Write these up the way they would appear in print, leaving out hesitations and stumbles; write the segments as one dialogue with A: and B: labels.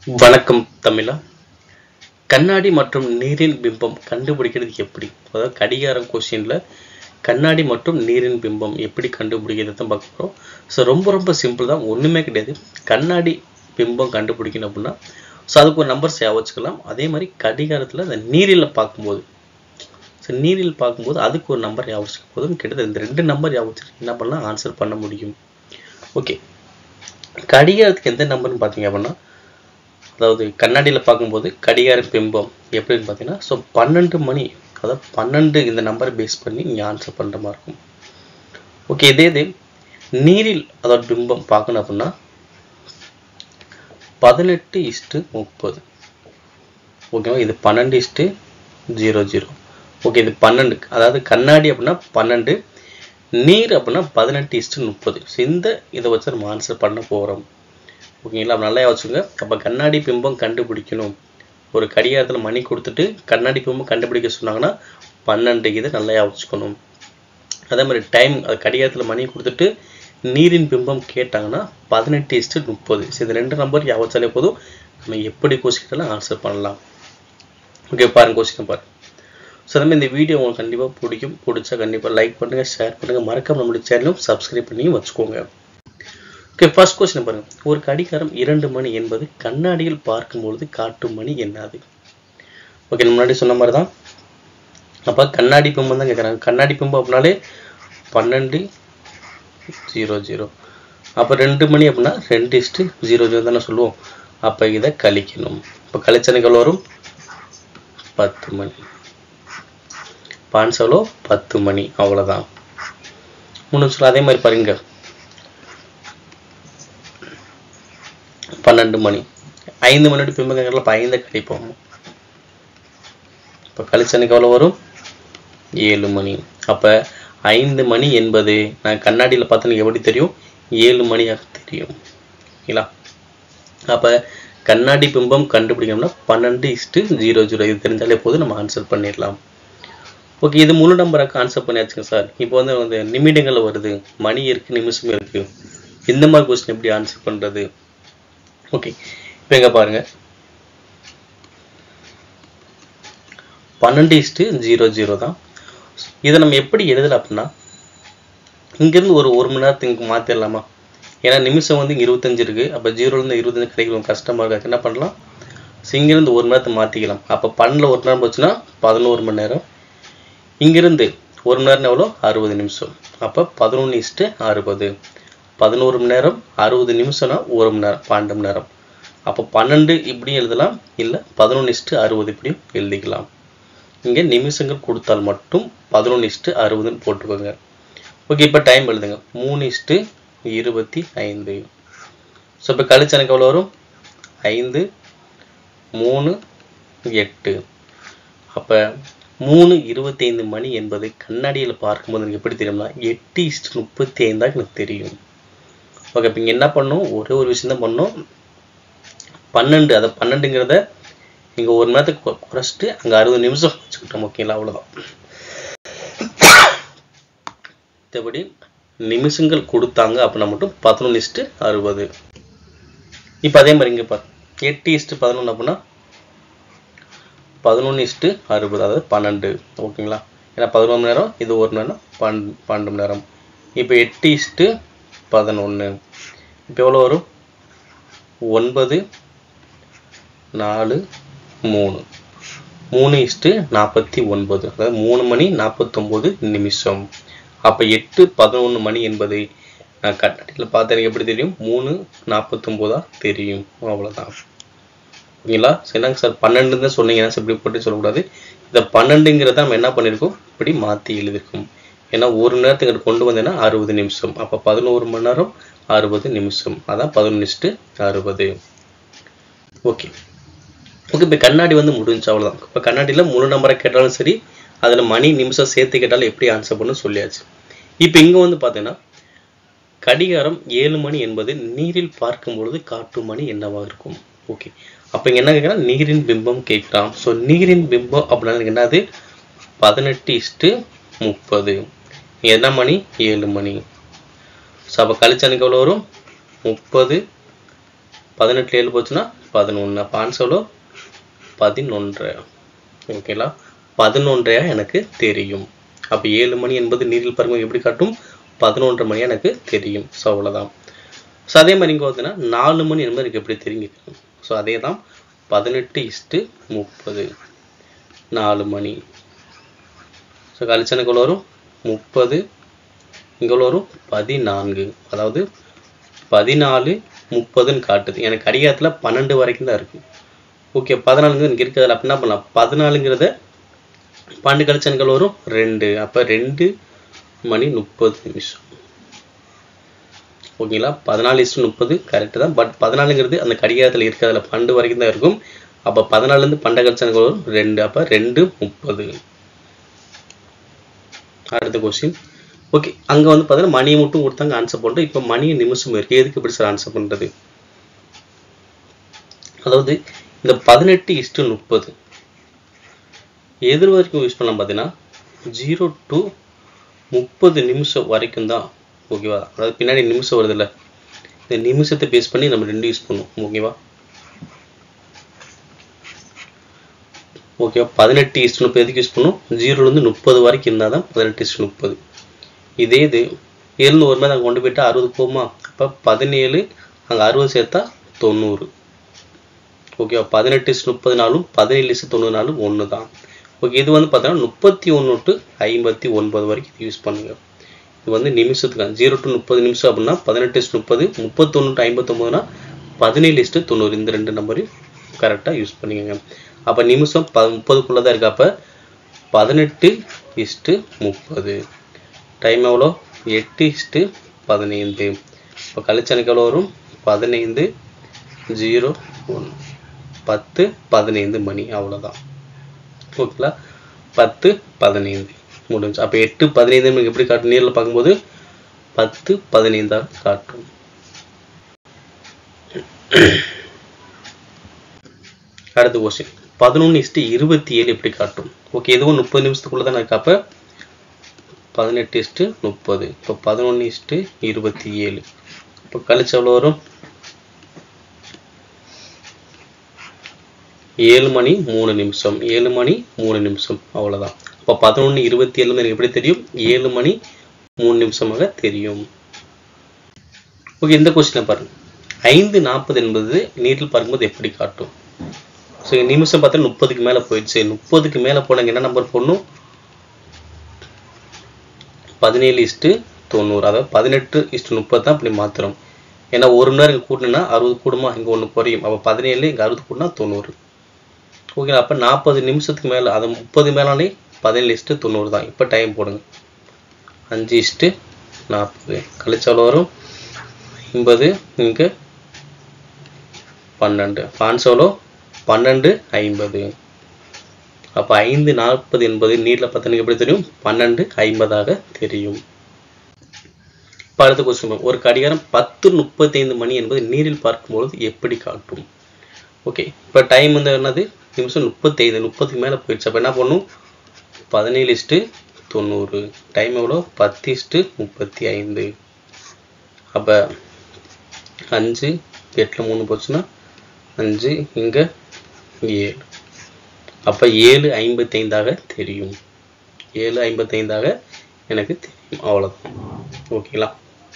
A: வணக்கம் தமிழா. கண்ணாடி மற்றும் நீரின் பிம்பம் கண்டுபிடிக்கிறது எப்படி? அதாவது கடிகாரம் கொஸ்டின்ல கண்ணாடி மற்றும் நீரின் பிம்பம் எப்படி கண்டுபிடிக்கிறது தான் பார்க்க போகிறோம். ஸோ ரொம்ப சிம்பிள் தான், ஒன்றுமே கிடையாது. கண்ணாடி பிம்பம் கண்டுபிடிக்கணும் அப்படின்னா அதுக்கு ஒரு நம்பர் சேவ் வச்சுக்கலாம். அதே மாதிரி கடிகாரத்தில் அந்த நீரில் பார்க்கும்போது அதுக்கு ஒரு நம்பர் ஞாபகம் போதும். கிட்டத்தட்ட இந்த 2 நம்பர் ஞாபகம் என்ன பண்ணலாம், ஆன்சர் பண்ண முடியும். ஓகே, கடிகாரத்துக்கு எந்த நம்பர்னு பார்த்தீங்க அப்படின்னா, அதாவது கண்ணாடியில் பார்க்கும்போது கடிகார பிம்பம் எப்படின்னு பார்த்தீங்கன்னா 12 மணி, அதாவது 12 இந்த நம்பரை பேஸ் பண்ணி நீங்கள் ஆன்சர் பண்ணுற மாதிரி இருக்கும். ஓகே, இதே நீரில் அதாவது பிம்பம் பார்க்கணும் அப்படின்னா 18:30. ஓகேவா, இது 12:00. ஓகே, இது 12, அதாவது கண்ணாடி அப்படின்னா 12, நீர் அப்படின்னா 18:30. இந்த இதை வச்சு நம்ம ஆன்சர் பண்ண போகிறோம். ஓகேங்களா, நல்லா யோசிச்சுங்க. அப்போ கண்ணாடி பிம்பம் கண்டுபிடிக்கணும், ஒரு கடிகாரத்தில் மணி கொடுத்துட்டு கண்ணாடி பிம்பம் கண்டுபிடிக்க சொன்னாங்கன்னா 12 இதை நல்லா யோசிச்சுக்கணும். அதே மாதிரி டைம், அது கடிகாரத்தில் மணி கொடுத்துட்டு நீரின் பிம்பம் கேட்டாங்கன்னா 18:30. இந்த 2 நம்பர் யோசிச்சாலே போதும், நம்ம எப்படி கொஸ்டின் ஆன்சர் பண்ணலாம். ஓகே, பாருங்க கொஸ்டின் பாருங்க. ஸோ அதே மாதிரி இந்த வீடியோ உங்களுக்கு கண்டிப்பாக பிடிச்சா கண்டிப்பாக லைக் பண்ணுங்கள், ஷேர் பண்ணுங்கள், மறக்காம நம்மளுடைய சேனலும் சப்ஸ்கிரைப் பண்ணி வச்சுக்கோங்க. ஓகே, ஃபர்ஸ்ட் கொஸ்டின் பாருங்க. ஒரு கடிகாரம் 2 மணி என்பது கண்ணாடியில் பார்க்கும்பொழுது காட்டும் மணி என்னது? ஓகே, முன்னாடி சொன்ன மாதிரி தான். அப்போ கண்ணாடி பிம்பம் தான் கேட்குறாங்க. கண்ணாடி பிம்பம் அப்படின்னாலே 12:00. அப்போ 2 மணி அப்படின்னா 2:00 தானே சொல்லுவோம். அப்போ இதை கழிக்கணும். இப்போ கழிச்சனுக்கு வரும் 10 மணி. பான்சவளோ 10 மணி, அவ்வளோதான். 3 நிமிஷம். அதே மாதிரி பாருங்க, 12 மணி 5 மணி பிம்பம் கேட்கல. இப்போ 5 கழிப்போம். இப்போ கழிச்சனுக்கு எவ்வளோ வரும்? 7 மணி. அப்போ 5 மணி என்பது நான் கண்ணாடியில் பார்த்தா எப்படி தெரியும்? 7 மணியாக தெரியும். ஓகேங்களா, அப்போ கண்ணாடி பிம்பம் கண்டுபிடிக்கணும்னா 12:00. இது தெரிஞ்சாலே போது நம்ம ஆன்சர் பண்ணிடலாம். ஓகே, இது முழு நம்பராக ஆன்சர் பண்ணியாச்சுங்க சார். இப்போ வந்து நிமிடங்கள் வருது, மணி இருக்குது, நிமிஷம் இருக்குது. இந்த மாதிரி கொஸ்டின் எப்படி ஆன்சர் பண்ணுறது? ஓகே, இப்போ எங்கே பாருங்க, 12:00 தான். இதை நம்ம எப்படி எழுதலாம் அப்படின்னா, இங்கேருந்து ஒரு மணி நேரத்துக்கு மாற்றிடலாமா? ஏன்னா நிமிஷம் வந்து 25 இருக்குது. அப்போ 0லேருந்து 25 கிடைக்கும், கஷ்டமாக இருக்குது. என்ன பண்ணலாம், இங்கேருந்து 1 மணி நேரத்தை மாற்றிக்கலாம். அப்போ 12 1 நேரம் போச்சுன்னா 11 மணி நேரம். இங்கிருந்து 1 மணி நேரம் எவ்வளோ? 60 நிமிஷம். அப்போ 11:60. 11 மணி நேரம் 60 நிமிஷம்னா 1 மணி நேரம், 12 மணி நேரம். அப்போ 12 இப்படியும் எழுதலாம், இல்லை 11:60 இப்படியும் எழுதிக்கலாம். இங்கே நிமிஷங்கள் கொடுத்தால் மட்டும் 11:60 போட்டுக்கோங்க. ஓகே, இப்போ டைம் எழுதுங்க, 3:25. ஸோ இப்போ கழிச்சு எனக்கு எவ்வளோ வரும்? 5 3 8. அப்போ 3:25 மணி என்பது கண்ணாடியில் பார்க்கும்போது எனக்கு எப்படி தெரியும்னா 8:35 தான் எனக்கு தெரியும். ஓகே, இப்போ இங்கே என்ன பண்ணணும், ஒரே ஒரு விஷயம் தான் பண்ணணும். 12, அதை 12ங்கிறத இங்கே 1 மணி நேரத்துக்கு குறைச்சிட்டு அங்கே 60 நிமிஷம் வச்சுக்கிட்டோம். ஓகேங்களா, அவ்வளோதான். மற்றபடி நிமிஷங்கள் கொடுத்தாங்க அப்படின்னா மட்டும் 11:60. இப்போ அதே மாதிரி இங்கே பாரு, 8:11 அப்படின்னா 11:60, அதாவது 12. ஓகேங்களா, ஏன்னா 11 மணி நேரம், இது 1 மணி நேரம், 12 மணி நேரம். இப்போ 8:11. இப்போ எவ்வளோ வரும்? 9 4 3 3:49, அதாவது 3 மணி 49 நிமிஷம். அப்போ 8:11 மணி என்பது நான் கண்ணாடியில் பார்த்து எனக்கு எப்படி தெரியும்? 3:49 தெரியும், அவ்வளோதான். ஓகேங்களா, சரிங்க சார். 12 தான் சொன்னீங்கன்னா இப்படி போட்டு சொல்லக்கூடாது. இந்த 12ங்கிறத நம்ம என்ன பண்ணியிருக்கோம், இப்படி மாற்றி எழுதியிருக்கோம். ஏன்னா 1 மணி நேரத்துக்கு கொண்டு வந்தேன்னா 60 நிமிஷம். அப்போ 11 மணி நேரம் 60 நிமிஷம், அதான் 11:60. ஓகே ஓகே, இப்போ கண்ணாடி வந்து முடிஞ்சு, அவ்வளோதான். இப்போ கண்ணாடியில் முழு நம்பரை கேட்டாலும் சரி, அதில் மணி நிமிஷம் சேர்த்து கேட்டாலும் எப்படி ஆன்சர் பண்ணு சொல்லியாச்சு. இப்போ இங்கே வந்து பார்த்தீங்கன்னா கடிகாரம் 7 மணி என்பது நீரில் பார்க்கும்பொழுது காட்டும் மணி என்னவாக இருக்கும்? ஓகே, அப்போ இங்கே என்ன கேட்குறான், நீரின் பிம்பம் கேட்குறான். ஸோ நீரின் பிம்பம் அப்படின்னா என்னது? 18:30. என்ன மணி? 7 மணி. ஸோ அப்போ கழிச்சனுக்கு எவ்வளோ வரும்? 30 18 7 போச்சுன்னா 11. அப்போ ஆன்சர் 11. ஓகேங்களா, 11 எனக்கு தெரியும். அப்போ 7 மணி என்பது நீரில் பருவம் எப்படி காட்டும்? 11 மணி எனக்கு தெரியும். ஸோ அவ்வளோதான். ஸோ அதே மாதிரி இங்கே பார்த்தீங்கன்னா 4 மணி என்பது எனக்கு எப்படி தெரியும்? ஸோ அதே தான் 18:30 4 மணி. ஸோ கழிச்சனுக்கு எவ்வளோ வரும்? 30. இங்கே எவ்வளோ வரும்? 14. அதாவது 14 30ன்னு காட்டுது. எனக்கு கடிகாரத்தில் 12 வரைக்கும் தான் இருக்குது. ஓகே, 14 எனக்கு இருக்கிறது. அப்போ என்ன பண்ணலாம்? 14ங்கிறத 12 கழிச்சனுக்கு வரும் 2. அப்போ 2 மணி 30 ஓகேங்களா. 14:30 கரெக்டு தான். பட் 14ங்கிறது அந்த கடிகாரத்தில் இருக்கிறதுல 12 வரைக்கும் தான் இருக்கும். அப்போ 14லேருந்து 12 கழிச்சனுக்கு வரும் 2. அப்போ 2:30. அடுத்த கொஸ்டின். ஓகே, அங்கே வந்து பார்த்தீங்கன்னா மணியை மட்டும் கொடுத்தாங்க, ஆன்சர் பண்ணுறோம். இப்போ மணியை நிமிஷம் இருக்குது. எதுக்கு எப்படி சார் ஆன்சர் பண்ணுறது? அதாவது இந்த 18:30 எதிர் வரைக்கும் யூஸ் பண்ணலாம். பார்த்தீங்கன்னா 0 to 30 நிமிஷம் வரைக்கும் தான். ஓகேவா, அதாவது பின்னாடி நிமிஷம் வருது இல்லை, இந்த நிமிஷத்தை பேஸ் பண்ணி நம்ம 2 யூஸ் பண்ணுவோம். ஓகேவா, ஓகேவா. 18:30 எதுக்கு யூஸ் பண்ணுவோம்? 0லேருந்து 30 வரைக்கும் இருந்தால் தான் 18:30. இதே இது இருந்து ஒரு மாதிரி அங்கே கொண்டு போயிட்டா 60 போகுமா? அப்போ 17 அங்கே 60 சேர்த்தா 90. ஓகேவா, 18:30 17:90 ஒன்று தான். ஓகே, இது வந்து பார்த்தோன்னா 31 to 59 வரைக்கும் யூஸ் பண்ணுங்க. இது வந்து நிமிஷத்துக்கு 0 to 30 நிமிஷம் அப்படின்னா 18:30, 31 to 59னா 17:90. இந்த 2 நம்பரையும் கரெக்டாக யூஸ் பண்ணிக்கோங்க. அப்போ நிமிஷம் 30க்குள்ளே தான் இருக்கு. அப்போ 18:30. டைம் எவ்வளோ? 8:15. இப்போ கழிச்சனுக்கு எவ்வளோ வரும்? 15:01 10:15 மணி. அவ்வளோதான். ஓகேங்களா, 10:15 முடிஞ்சு. அப்போ 8:15 மணிக்கு எப்படி காட்டும்? நேரில் பார்க்கும்போது 10:15 காட்டும். அடுத்த கொஸ்டின். 11:27 எப்படி காட்டும்? ஓகே, எதுவும் 30 நிமிஷத்துக்குள்ளே தான் இருக்கு. அப்போ 18:30. இப்போ 11:27. இப்போ கழிச்சு எவ்வளோ வரும்? 7 மணி 3 நிமிஷம். 7 மணி 3 நிமிஷம். அவ்வளோதான். இப்போ 11:27 எனக்கு எப்படி தெரியும்? 7 மணி 3 நிமிஷமாக தெரியும். ஓகே, இந்த கொஸ்டினை பாருங்க. 5:40 என்பது நீரில் பார்க்கும்போது எப்படி காட்டும்? ஸோ நிமிஷம் பார்த்தா 30க்கு மேலே போயிடுச்சு. 30க்கு மேலே போனாங்க என்ன நம்பர் போடணும்? 17:90. அதாவது 18:30 தான் இப்படி மாத்திரம். ஏன்னா ஒரு மணி நேரம் இங்கே கூட்டினா 60 கூடுமா, இங்கே 1 குறையும். அப்போ 17 இங்கே 60 கூட்டினா 90. ஓகே, அப்போ 40 நிமிஷத்துக்கு மேலே, அது 30 மேலே 17:90 தான். இப்போ டைம் போடுங்க. 5:40 கழிச்சாலும் வரும் 50. இங்கே 12. ஆன்சர் 12:50. அப்போ 5:40 என்பது நீரில் பார்த்தனுக்கு எப்படி தெரியும்? 12:50 தெரியும். இப்போ அடுத்த கொஸ்டின். ஒரு கடிகாரம் 10:35 மணி என்பது நீரில் பார்க்கும்பொழுது எப்படி காட்டும்? ஓகே, இப்போ டைம் வந்து என்னது? நிமிஷம் 35. 30க்கு மேலே போயிடுச்சு. அப்போ என்ன பண்ணும்? 17:90. டைம் எவ்வளோ? 10:35. அப்போ 5 8ல் 3 போச்சுன்னா 5, இங்கே 7. அப்போ 7:55 தெரியும். 7:55 எனக்கு தெரியும். அவ்வளோதான். ஓகேங்களா.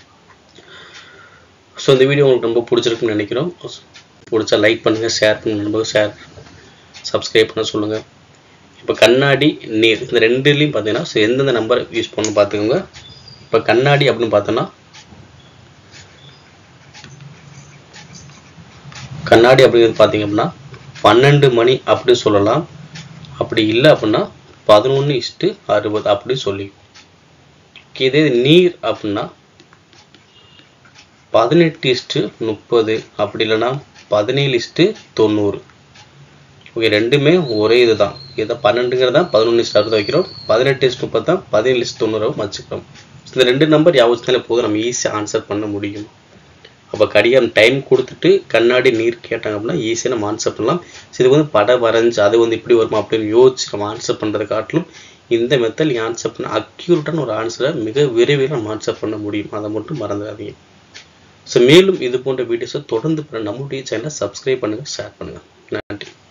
A: ஸோ இந்த வீடியோ உங்களுக்கு ரொம்ப பிடிச்சிருக்குன்னு நினைக்கிறோம். பிடிச்சா லைக் பண்ணுங்கள், ஷேர் பண்ணுங்கள், சப்ஸ்கிரைப் பண்ண சொல்லுங்கள். இப்போ கண்ணாடி நீர் இந்த ரெண்டுலேயும் பார்த்தீங்கன்னா ஸோ எந்தெந்த நம்பர் யூஸ் பண்ணணும் பார்த்துக்கோங்க. இப்போ கண்ணாடி அப்படின்னு பார்த்தோன்னா கண்ணாடி அப்படிங்கிறது பார்த்தீங்க அப்படின்னா 12 மணி அப்படி சொல்லலாம். அப்படி இல்லை அப்படின்னா 11:60 அப்படி சொல்லி. இதே நீர் அப்படின்னா 18:30 அப்படி இல்லைன்னா 17:90. ஓகே, ரெண்டுமே ஒரே இது தான். இதை 12ங்கிறதா 11:60 வைக்கிறோம். 18:30 தான் 17:90 வச்சுக்கிறோம். இந்த 2 நம்பர் யாவச்சுனாலே போதும், நம்ம ஈஸியாக ஆன்சர் பண்ண முடியும். அப்போ கடிகாரம் டைம் கொடுத்துட்டு கண்ணாடி நீர் கேட்டாங்க அப்படின்னா ஈஸியாக நம்ம ஆன்சர் பண்ணலாம். இது வந்து படம் வரைஞ்சி அது வந்து இப்படி வருமா அப்படின்னு யோசிச்சு நம்ம ஆன்சர் பண்ணுறதை காட்டிலும் இந்த மெத்தட் நீங்கள் ஆன்சர் பண்ண அக்யூரேட்டான ஒரு ஆன்சரை மிக விரைவில் நம்ம ஆன்சர் பண்ண முடியும். அதை மட்டும் மறந்துடாதீங்க. ஸோ மேலும் இது போன்ற வீடியோஸை தொடர்ந்து நம்மளுடைய சேனலை சப்ஸ்கிரைப் பண்ணுங்கள், ஷேர் பண்ணுங்கள். நன்றி.